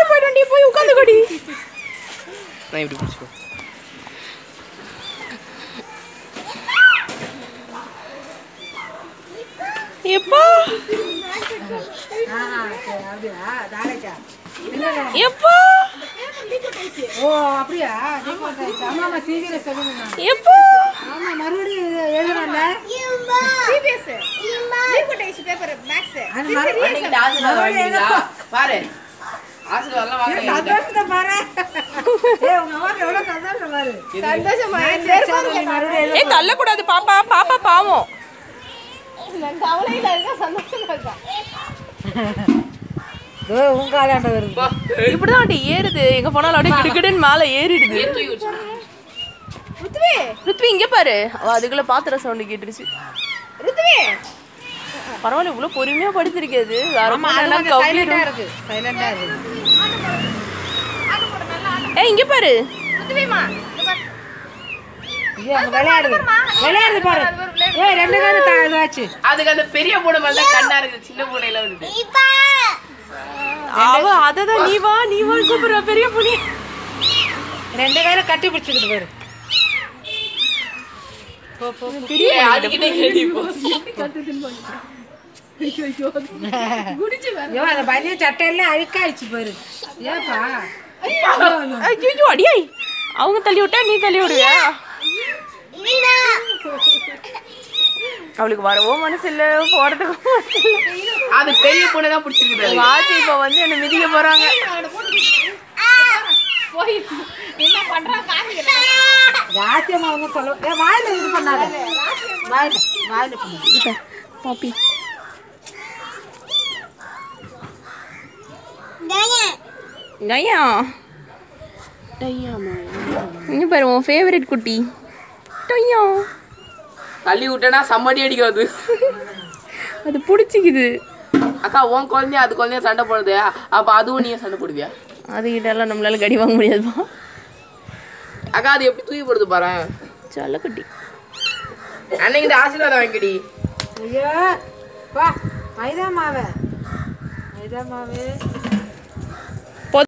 போய்டண்டி போய் உட்கார்ந்து கொடி நான் இப்படி புடிச்சுக்கோ எப்பா அப்படியா தாளைக்கா எப்பா ஓ அப்படியா ஆமாமா சீக்கிரம் சொல்லுங்க எப்பா ஆமா மறுபடியும் எழுதுறல சிபிஎஸ் லீகோடைஸ் பேப்பர் மேக்ஸ் அது மறுபடியும் ஆசில வாங்கிடா பாரு ஆசில வரலாம் வாங்க சந்தோஷமா பாரு ஏய் உங்க அம்மா எவ்வளவு சந்தோஷமா பாரு சந்தோஷமா மறுபடியும் ஏய் தள்ள கூடாது பாப்பா பாப்பா பாவம் நான் கவலையில இருக்க சந்தோஷமா இருக்கா ஓ உங்க ஆளாண்ட வருது இப்படிதான் அப்படி ஏறுது எங்க போனாலும் அப்படியே கிடுகிடுன்னு மேல ஏறிடுது ருத்வி ருத்வி இங்க பாரு அவ அதுக்குள்ள பாத்திர சவுண்ட் கேட்டுருச்சு ருத்வி பரவாயில்ல இவ்வளவு பொறுமையா படுத்திருக்கேது சைலண்டா இருக்கு சைலண்டா இருக்கு ஏய் இங்க பாரு ருத்விமா ஐயோ அங்க விளையாடுது பாரு ஏய் ரெண்டு பேரும் இதாச்சு அதுக்கு அந்த பெரிய பூனை மேல கண்ணா இருக்கு சின்ன பூனையில வருது அவ அததான் நீ வா கூப்பிடுற பெரிய பூனை ரெண்டு பேரும் கட்டி பிடிச்சிக்கிட்டு பாரு பெரிய அதுக்கிட்டே கேடி போ ஐயோ அந்த பனிய சட்டையெல்லாம் அழுக்காயிடுச்சு பாரு ஏப்பா ஐயோ அடியாய் அவங்க தள்ளி விட்டா நீ தள்ளி விடுவியா அவளுக்கு வரவும் மனசு இல்ல போறதுக்கும் மனசு இல்ல அது பெரிய பொண்ணு தான் பிடிச்சிருக்கு வாச்சி இப்ப வந்து என்ன மிதிக்க போறாங்க போய் என்ன பண்றா காமிக்கல ராசியம்மா வந்து சொல்ல ஏ வாயில இது பண்ணாத வாயில பண்ணு பாப்பி கயா இங்க பாரு உன் ஃபேவரட் குட்டி டொய்யா தள்ளி விட்டனா சம்மடி அடிக்காது அது பிடிச்சிக்குது அக்கா உன் குழந்தைய அது குழந்தைய சண்டை போடுது அப்ப அதுவும் நீ சண்டை போடுவியா அதுகிட்ட எல்லாம் நம்மளால கடி வாங்க முடியாதுப்பா அக்கா அது எப்படி தூக்கி போடுது பாரு சொல்ல குட்டி அன்னைக்கு ஆசீர்வாதம் வாங்கிடி ஐயோ வா மைதா மாவு